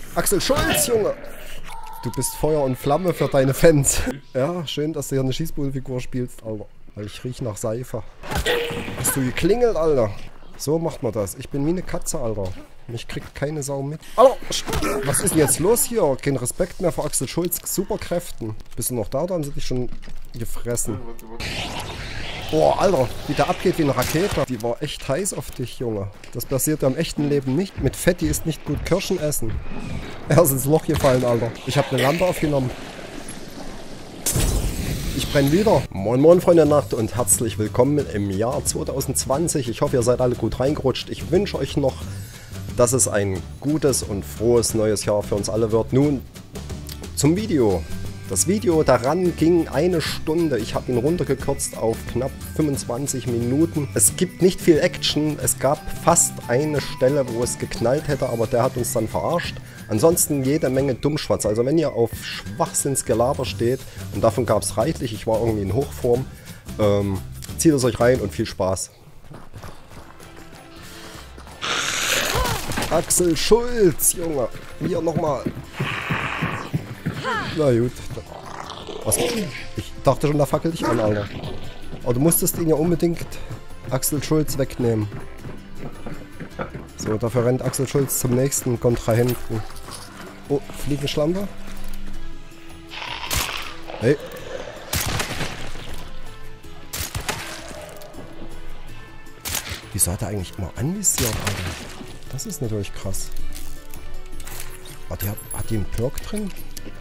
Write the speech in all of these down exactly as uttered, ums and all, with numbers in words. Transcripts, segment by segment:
Axel Schulz, Junge! Du bist Feuer und Flamme für deine Fans. Ja, schön, dass du hier eine Schießbudenfigur spielst, Alter. Weil ich riech nach Seife. Hast du geklingelt, Alter? So macht man das. Ich bin wie eine Katze, Alter. Mich kriegt keine Sau mit. Alter, was ist denn jetzt los hier? Kein Respekt mehr vor Axel Schulz Superkräften. Bist du noch da oder haben sie dich schon gefressen? Boah, Alter, wie der abgeht wie eine Rakete. Die war echt heiß auf dich, Junge. Das passiert ja im echten Leben nicht. Mit Fetti ist nicht gut Kirschen essen. Er ist ins Loch gefallen, Alter. Ich habe eine Lampe aufgenommen. Ich brenne wieder. Moin Moin Freunde der Nacht und herzlich willkommen im Jahr zwanzig zwanzig. Ich hoffe, ihr seid alle gut reingerutscht. Ich wünsche euch noch, dass es ein gutes und frohes neues Jahr für uns alle wird. Nun zum Video. Das Video daran ging eine Stunde. Ich habe ihn runtergekürzt auf knapp fünfundzwanzig Minuten. Es gibt nicht viel Action. Es gab fast eine Stelle, wo es geknallt hätte, aber der hat uns dann verarscht. Ansonsten jede Menge Dummschwatz. Also wenn ihr auf Schwachsinnsgelaber steht, und davon gab es reichlich, ich war irgendwie in Hochform, ähm, zieht es euch rein und viel Spaß. Axel Schulz, Junge. Hier nochmal. Na gut. Was? Ich dachte schon, da fackelt dich an, Alter. Aber du musstest ihn ja unbedingt Axel Schulz wegnehmen. So, dafür rennt Axel Schulz zum nächsten Kontrahenten. Oh, Fliegenschlampe. Hey. Wieso hat er eigentlich immer anvisiert, Alter? Das ist natürlich krass. Hat die, hat die einen Perk drin?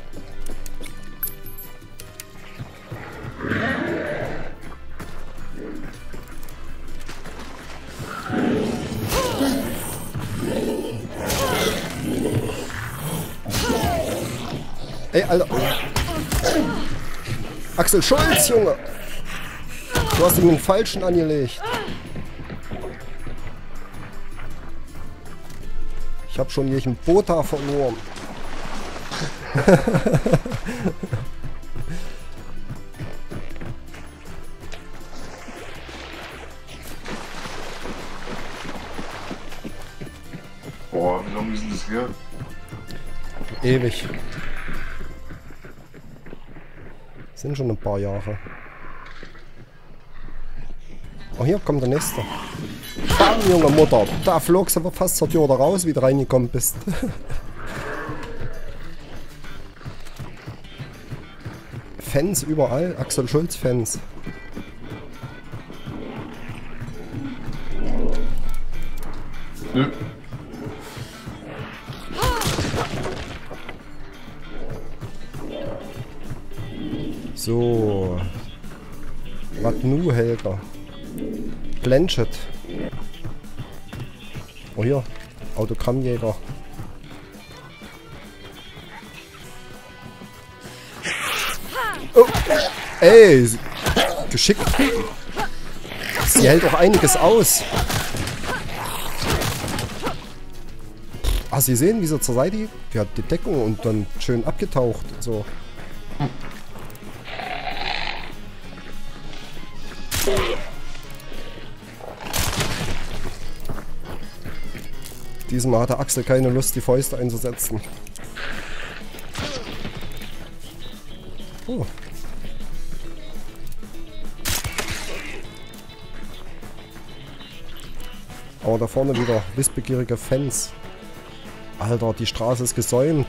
Ey, Alter. Axel Schulz, Junge. Du hast ihm den Falschen angelegt. Ich hab schon jeden Bota verloren. Boah, wie lange ist denn das her? Ewig. Sind schon ein paar Jahre. Oh, hier kommt der nächste. Bam, junge Mutter. Da flogst du aber fast zur Tür da raus, wie du reingekommen bist. Fans überall. Axel Schulz Fans. Nö. So. Was nu, Helga? Blanchett. Oh hier. Autogrammjäger. Oh. Ey. Geschickt. Sie hält auch einiges aus. Ah, Sie sehen, wie sie zur Seite. Die hat die Deckung und dann schön abgetaucht. So. Diesmal hatte Axel keine Lust, die Fäuste einzusetzen. Oh. Aber da vorne wieder wissbegierige Fans. Alter, die Straße ist gesäumt.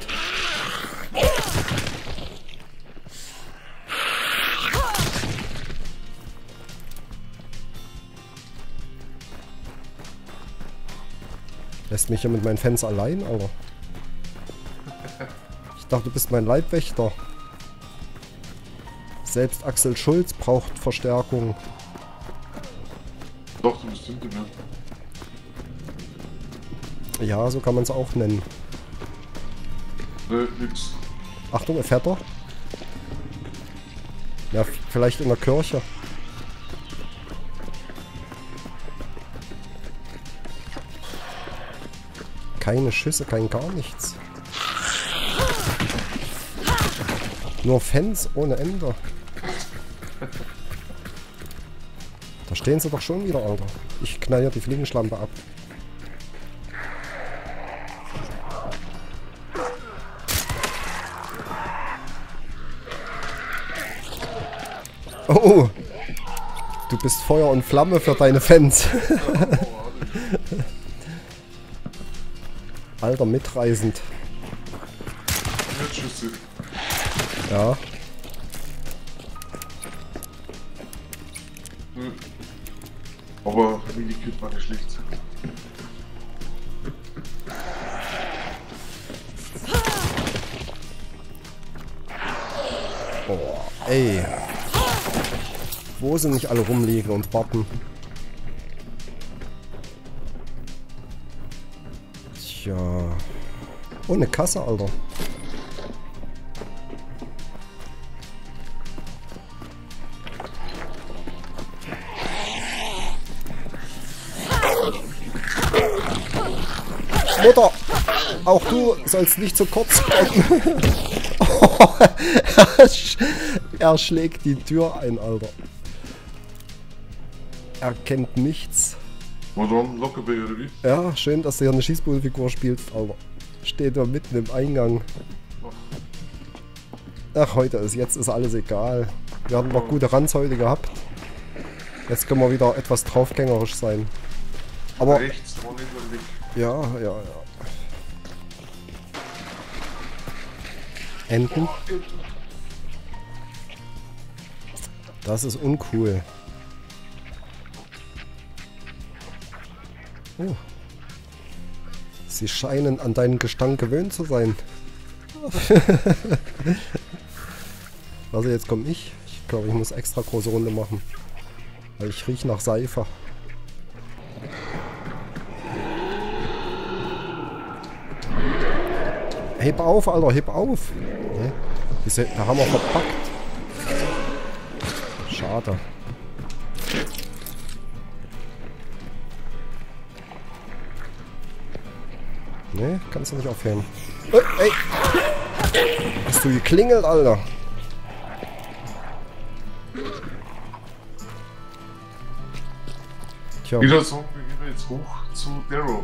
Lässt mich hier mit meinen Fans allein, Alter. Ich dachte, du bist mein Leibwächter. Selbst Axel Schulz braucht Verstärkung. Doch, du bist hinter mir. Ja, so kann man es auch nennen. Nö, nix. Achtung, er fährt doch. Ja, vielleicht in der Kirche. Keine Schüsse, kein gar nichts. Nur Fans ohne Ende. Da stehen sie doch schon wieder, Alter. Ich knall hier die Fliegenschlampe ab. Oh, du bist Feuer und Flamme für deine Fans. Alter, mitreisend. Ja. Nö. Aber Mini-Kit war nicht schlecht. Oh, ey. Wo sie nicht alle rumliegen und warten. Tja. Oh, eine Kasse, Alter. Mutter, auch du sollst nicht zu kurz kommen. Oh, er schlägt die Tür ein, Alter. Er kennt nichts. Madame Lockerbay oder wie? Ja, schön, dass du hier eine Schießbudenfigur spielst, Alter. Steht da mitten im Eingang. Ach, heute ist, jetzt ist alles egal. Wir hatten noch gute Runs heute gehabt. Jetzt können wir wieder etwas draufgängerisch sein. Aber... Rechts, vorne in der Weg. Ja, ja, ja. Enten. Das ist uncool. Oh. Sie scheinen an deinen Gestank gewöhnt zu sein. Also jetzt komme ich. Ich glaube, ich muss extra große Runde machen. Weil ich rieche nach Seife. Heb auf, Alter, heb auf. Ne? Diese, da haben wir verpackt. Schade. Ne, kannst du nicht aufheben. Äh, ey! Hast du geklingelt, Alter? Tja. Wieder so, wir gehen jetzt hoch zu Darrow.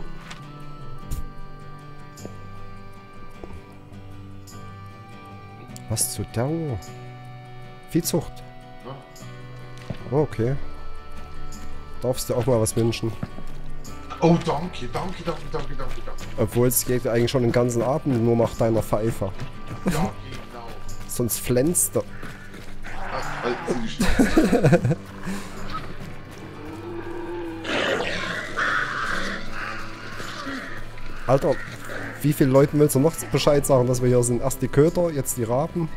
Was zu Darrow? Viehzucht. Ja. Oh, okay. Darfst du auch mal was wünschen? Oh, danke, danke, danke, danke, danke, danke. Obwohl es geht eigentlich schon den ganzen Abend nur nach deiner Pfeife. Ja, genau. Sonst flänzt er. Ach, halten Sie die Schnauze. Alter, wie vielen Leuten willst du noch Bescheid sagen, dass wir hier sind? Erst die Köter, jetzt die Raben.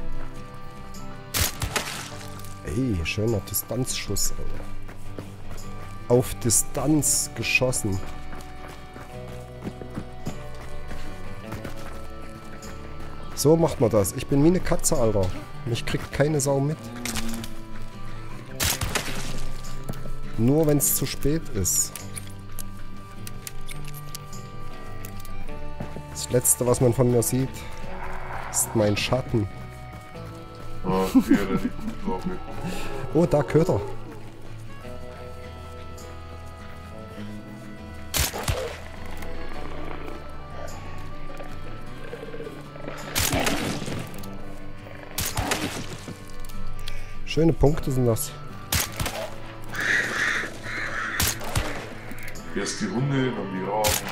Ey, schöner Distanzschuss, Alter. Auf Distanz geschossen. So macht man das. Ich bin wie eine Katze, Alter. Mich kriegt keine Sau mit. Nur wenn es zu spät ist. Das letzte, was man von mir sieht, ist mein Schatten. Ah, wäre nicht gut, glaube ich. Oh, da Köter. Schöne Punkte sind das. Erst die Hunde, dann die Raben.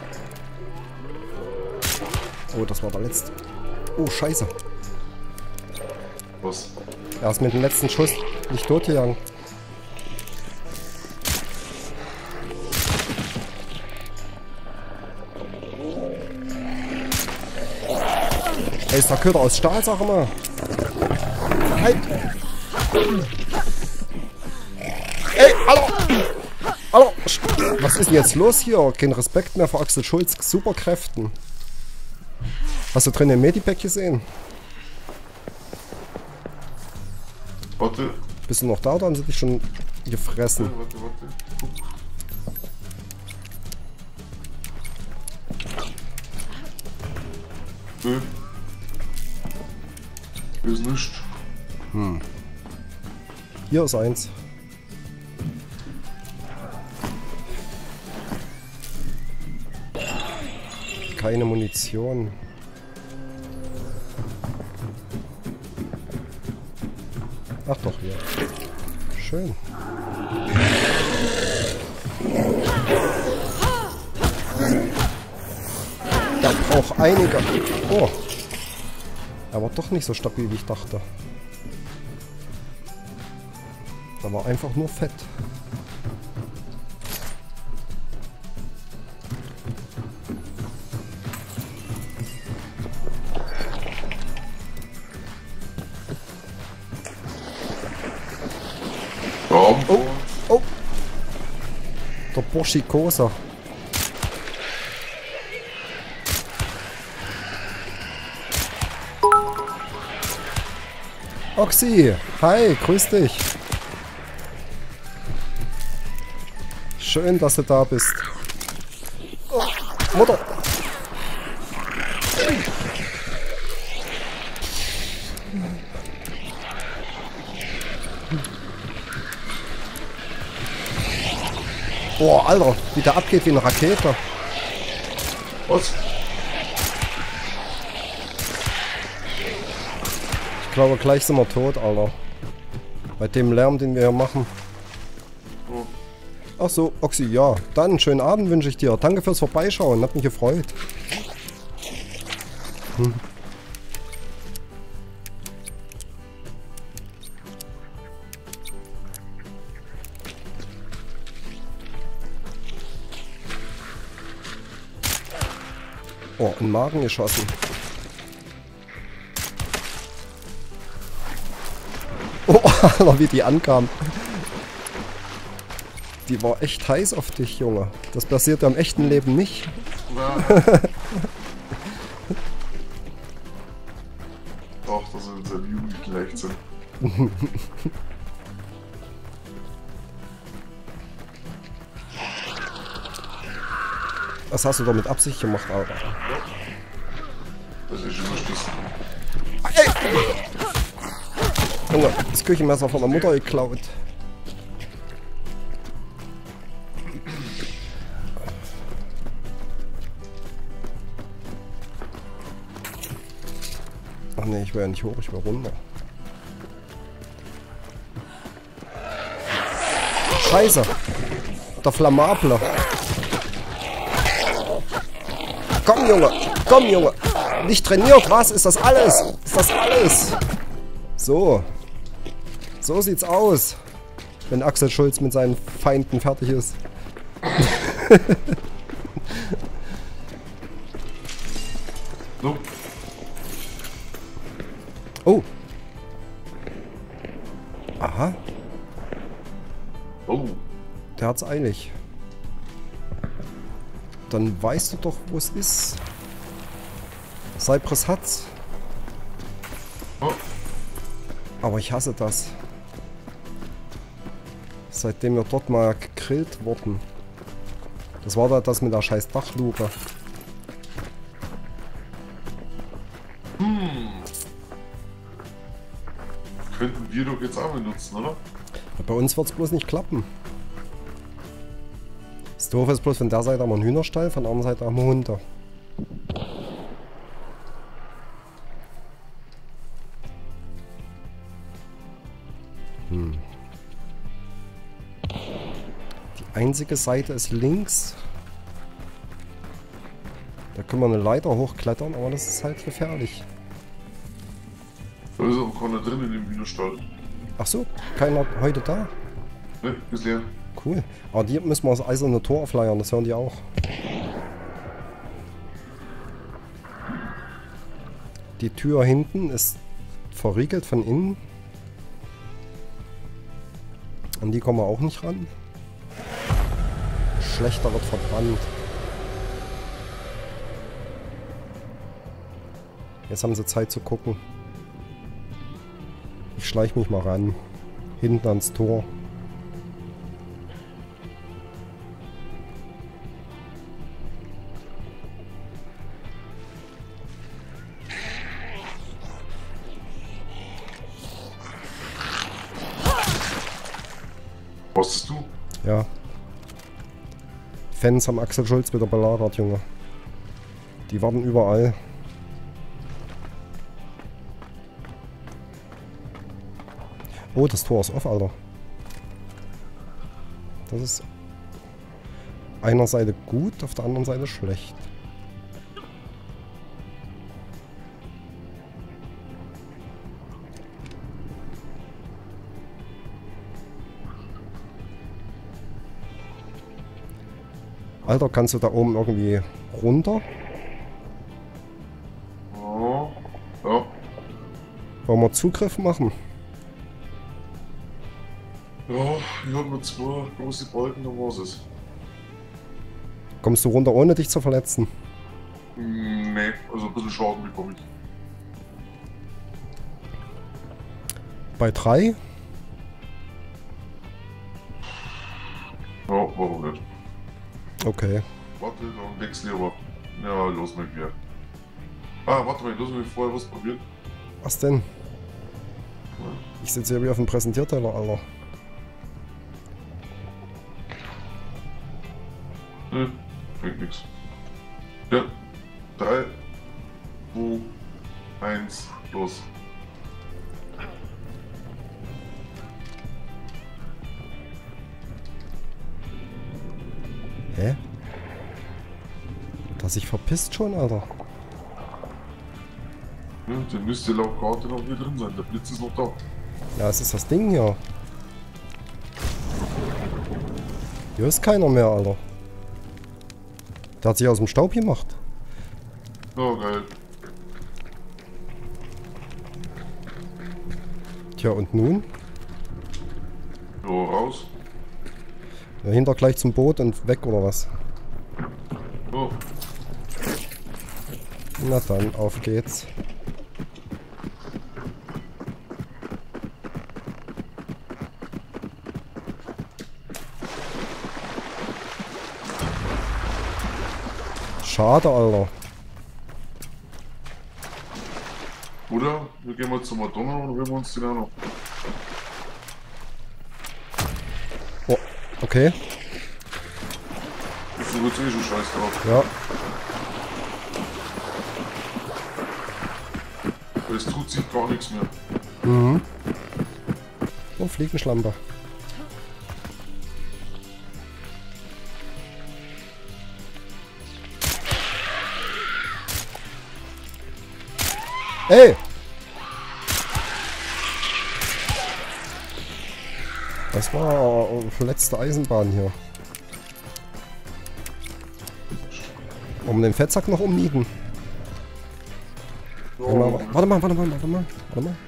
Oh, das war der letzte. Oh, scheiße. Was? Er ist mit dem letzten Schuss nicht totgegangen. Ey, ist der Köder aus Stahl, sag mal. Halt! Ey, hallo! Hallo! Was ist denn jetzt los hier? Kein Respekt mehr vor Axel Schulz Superkräften. Hast du drin den Medipack gesehen? Warte. Bist du noch da oder haben sie dich schon gefressen? Warte, warte. Guck. Nö. Hier ist nichts. Hm. Hier ist eins. Keine Munition. Ach doch, hier. Schön. Der braucht einige. Oh. Er war doch nicht so stabil, wie ich dachte. Er war einfach nur fett. Oh, oh. Der Burschikosa. Oxy, hi, grüß dich. Schön, dass du da bist. Oh, Mutter. Boah, Alter, wie der abgeht wie eine Rakete. Was? Ich glaube, gleich sind wir tot, Alter. Bei dem Lärm, den wir hier machen. Oh. Ach so, Oxy, ja. Dann schönen Abend wünsche ich dir. Danke fürs Vorbeischauen, hat mich gefreut. Hm. Oh, in den Magen geschossen. Oh, Alter, wie die ankam. Die war echt heiß auf dich, Junge. Das passiert ja im echten Leben nicht. Doch, dass wir in seinem Jugend gleich sind. Was hast du da mit Absicht gemacht, Alter? Das ist schon beschlossen. Ey! Junge, das Küchenmesser von der Mutter geklaut. Ach nee, ich will ja nicht hoch, ich will runter. Scheiße! Der Flammable. Komm, Junge! Komm, Junge! Nicht trainiert, was? Ist das alles? Ist das alles? So. So sieht's aus. Wenn Axel Schulz mit seinen Feinden fertig ist. So. Oh. Aha. Oh. Der hat's eilig. Dann weißt du doch, wo es ist. Cypress hat's. Oh. Aber ich hasse das. Seitdem wir dort mal gegrillt wurden. Das war da das mit der scheiß Dachluke. Hm. Könnten wir doch jetzt auch benutzen, oder? Ja, bei uns wird's bloß nicht klappen. Das Doofe ist bloß, von der Seite haben wir einen Hühnerstall, von der anderen Seite haben wir Hunde. Hm. Die einzige Seite ist links. Da können wir eine Leiter hochklettern, aber das ist halt gefährlich. Da ist auch keiner drin in dem Hühnerstall. Ach so, keiner heute da? Ne, ist leer. Cool. Aber die müssen wir das eiserne Tor aufleiern, das hören die auch. Die Tür hinten ist verriegelt von innen. An die kommen wir auch nicht ran. Schlechter wird verbrannt. Jetzt haben sie Zeit zu gucken. Ich schleiche mich mal ran. Hinten ans Tor. Was ist du? Ja. Fans haben Axel Schulz wieder belagert, Junge. Die warten überall. Oh, das Tor ist off, Alter. Das ist einer Seite gut, auf der anderen Seite schlecht. Alter, kannst du da oben irgendwie runter? Ja. Ja. Wollen wir Zugriff machen? Ja, ich habe nur zwei große Balken, dann war's es. Kommst du runter, ohne dich zu verletzen? Hm, nee, also ein bisschen Schaden bekomme ich. Bei drei? Ja, warum nicht? Okay. Warte, dann wechsle ich aber. Ja, los mal wieder. Ah, warte mal, lass mich vorher was probieren. Was denn? Ich sitze hier wie auf dem Präsentierteller, Alter. Hm, bringt nix. Ja, drei, zwei, eins, los. Hä? Dass sich verpisst schon, Alter. Ja, der müsste laut Karte noch hier drin sein, der Blitz ist noch da. Ja, es ist das Ding hier. Hier ist keiner mehr, Alter. Der hat sich aus dem Staub gemacht. Ja, geil. Tja, und nun? Ja, raus. Dahinter gleich zum Boot und weg, oder was? Ja. Na dann, auf geht's. Schade, Alter. Oder wir gehen mal zur Madonna und holen uns den auch noch. Oh, okay. Du wirst eh schon scheiß drauf. Ja. Es tut sich gar nichts mehr. Mhm. Oh, Fliegenschlampe. Ey! Das war letzte Eisenbahn hier. Um den Fettsack noch umnieten. Oh. Warte mal, warte mal, warte mal, warte mal.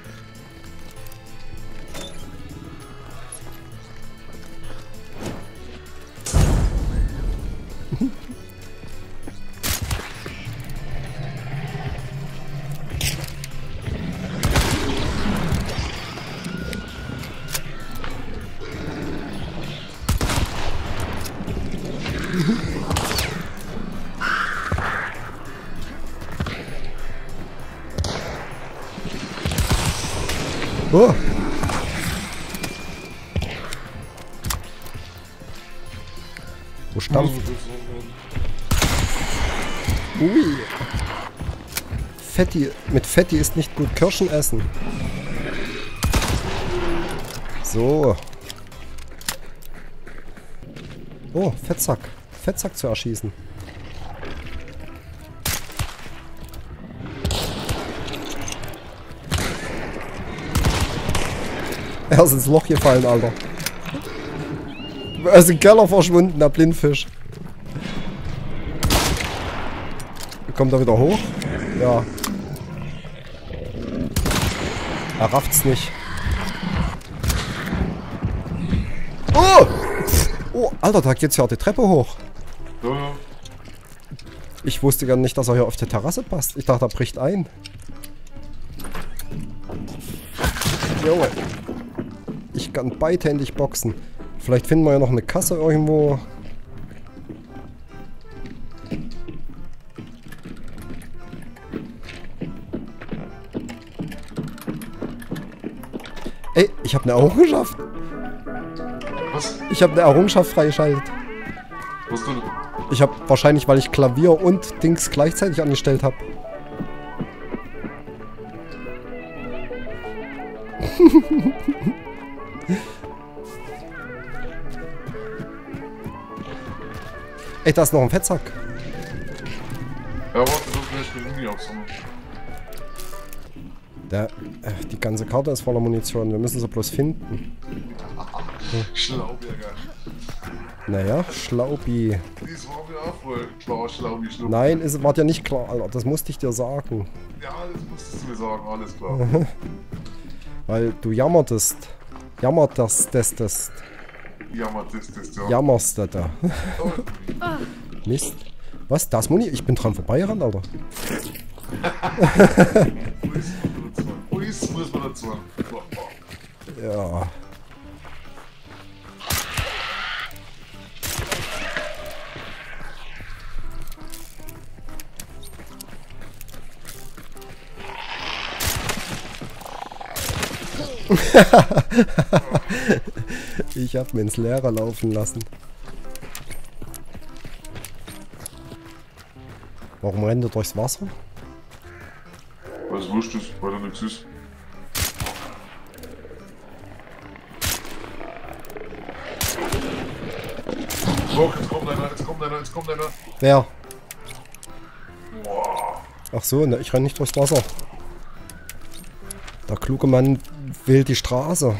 Oh. Wo stampft? Ui. Fetti. Mit Fetti ist nicht gut Kirschen essen. So. Oh, Fettsack. Fettsack zu erschießen. Er ist ins Loch gefallen, Alter. Er ist im Keller verschwunden, der Blindfisch. Kommt er wieder hoch? Ja. Er rafft's nicht. Oh! Oh, Alter, da geht's ja die Treppe hoch. Ja, ja. Ich wusste gar nicht, dass er hier auf die Terrasse passt. Ich dachte, er bricht ein. Jo. Ich kann beidhändig boxen. Vielleicht finden wir ja noch eine Kasse irgendwo. Ey, ich habe eine Errungenschaft. Was? Ich habe eine Errungenschaft freigeschaltet. Was denn? Ich habe wahrscheinlich, weil ich Klavier und Dings gleichzeitig angestellt habe. Ey, da ist noch ein Fettsack. Ja, warte, das ist mir Muni aufsammeln. Der, äh, die ganze Karte ist voller Munition. Wir müssen sie bloß finden. Schlauberger. Naja, Schlaubi. Das war mir auch voll klar, Schlaubi, Schlaubi. Nein, es war dir nicht klar, Alter. Das musste ich dir sagen. Ja, das musstest du mir sagen, alles klar. Weil du jammertest. Jammertest, das, das. Jammer, das, das, ja. Jammerst du da. Oh, Mist. Was? Das Muni? Ich bin dran vorbeigerannt, Alter. Wo ist, muss man dazu sagen. Ja. Ich hab mir ins Leere laufen lassen. Warum rennt er durchs Wasser? Weil es wurscht ist, weil da nichts ist. So, jetzt kommt einer, jetzt kommt einer, jetzt kommt einer. Wer? Boah. Ach so, ne, ich renn nicht durchs Wasser. Der kluge Mann wählt die Straße.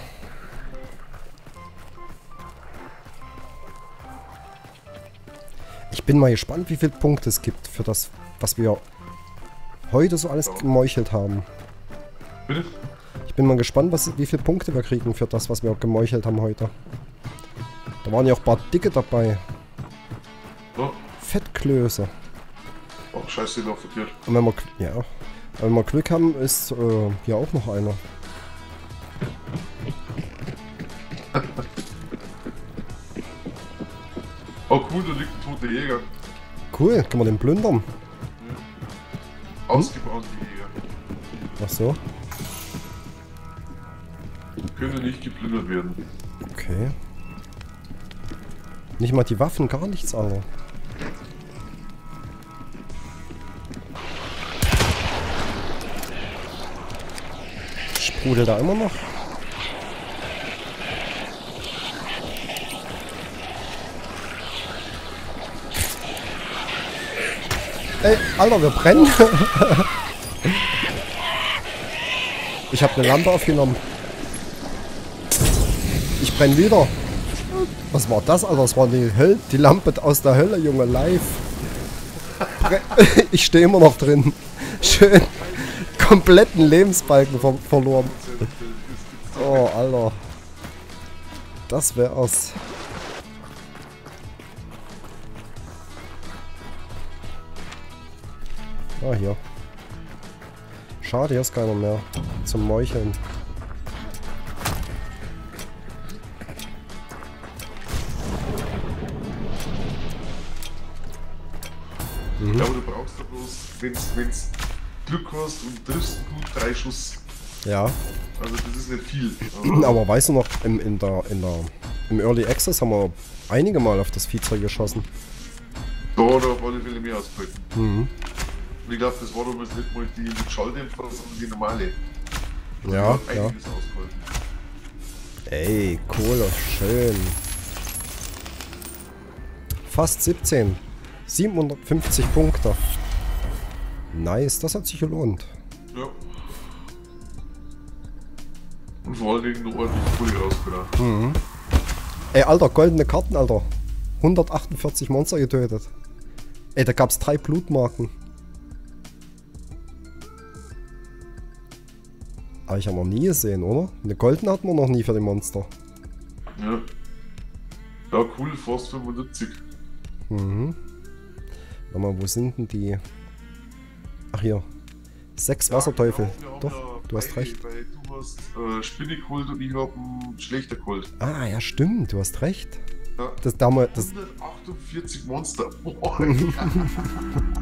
Ich bin mal gespannt, wie viele Punkte es gibt für das, was wir heute so alles gemeuchelt haben. Bitte? Ich bin mal gespannt, was, wie viele Punkte wir kriegen für das, was wir gemeuchelt haben heute. Da waren ja auch ein paar Dicke dabei. So. Fettklöße. Oh, scheiße, noch verkehrt. Und wenn wir, ja, wenn wir Glück haben, ist äh, hier auch noch einer. Oh cool, da liegt ein toter Jäger. Cool, können wir den plündern? Ja. Ausgebrannte Jäger. Ach so. Können nicht geplündert werden. Okay. Nicht mal die Waffen, gar nichts, Alter. Sprudelt da immer noch? Ey, Alter, wir brennen. Ich habe eine Lampe aufgenommen. Ich brenne wieder. Was war das, Alter? Das war die Hölle, die Lampe aus der Hölle, Junge, live. Ich stehe immer noch drin. Schön. Kompletten Lebensbalken ver verloren. Oh, Alter. Das wär's. Ah, hier. Schade, hier ist keiner mehr. Zum Meucheln. Mhm. Ja, aber du brauchst ja bloß, wenn's, wenn's Glück hast und triffst gut drei Schuss. Ja. Also das ist nicht viel. Aber, aber weißt du noch, im, in der, in der, im Early Access haben wir einige Mal auf das Viehzeug geschossen. Da hat er auf alle Fälle mehr ausgehalten. Mhm. Und ich glaube, das war damals nicht mal die mit Schalldämpfer, sondern die normale. Also Ja, die hat ja. einiges ausgehalten. Ey, Kohle, schön. Fast siebzehn. siebenhundertfünfzig Punkte. Nice, das hat sich gelohnt. Ja. Und vor allen Dingen eine ordentliche Kohle rausgebracht. Mhm. Ey, Alter, goldene Karten, Alter. hundertachtundvierzig Monster getötet. Ey, da gab's drei Blutmarken. Aber ich habe noch nie gesehen, oder? Eine goldene hatten wir noch nie für die Monster. Ja. Ja, cool, fast fünfundsiebzig. Mhm. Warte mal, wo sind denn die? Ach hier. Sechs Ja, Wasserteufel. genau, wir haben Doch, ja du hast beide, recht. Weil du hast äh, Spinne geholt und ich hab einen schlechter geholt. Ah, ja stimmt, du hast recht. Ja. Das damals, das, hundertachtundvierzig Monster. Boah,